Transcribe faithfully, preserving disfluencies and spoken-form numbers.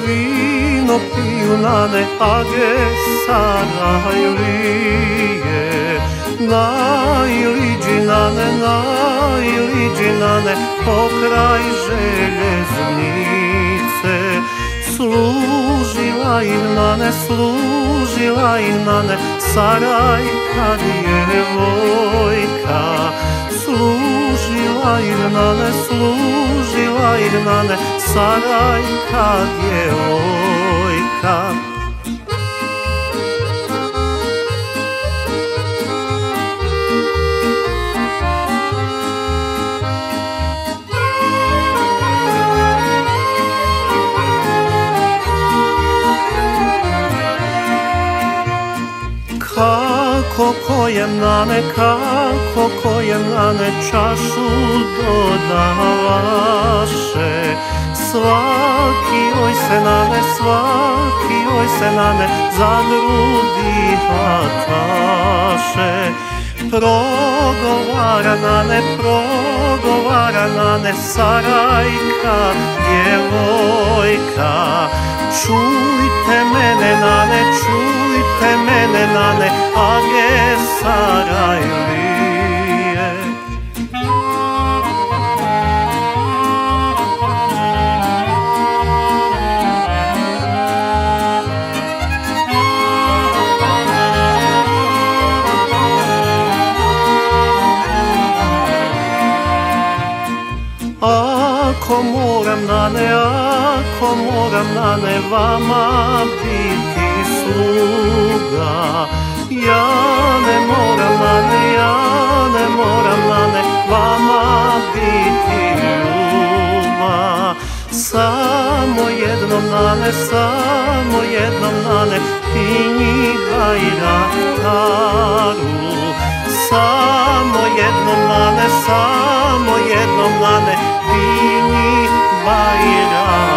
vino piju nane, age sarajlije. Najliđi nane, najliđi nane, pokraj željeznice. Služila im nane, služila im nane, sarajka djevojka. Služila im nane, služila im nane, sarajka djevojka. Kako kojem nane, kako kojem nane, čašu dodavaše. Svaki oj se nane, svaki oj se nane, za grudi hvataše. Progovara nane, progovara nane, sarajka djevojka. Čujte mene nane, čujte mene nane, age sarajlije. Ako moram nane, ako moram nane, vama biti sluga. Ja ne moram nane, ja ne moram nane, vama biti ljubav. Samo jednom nane, samo jednom nane, pinji bajraktaru. Samo jednom nane, samo jednom nane, pinji bajraktaru.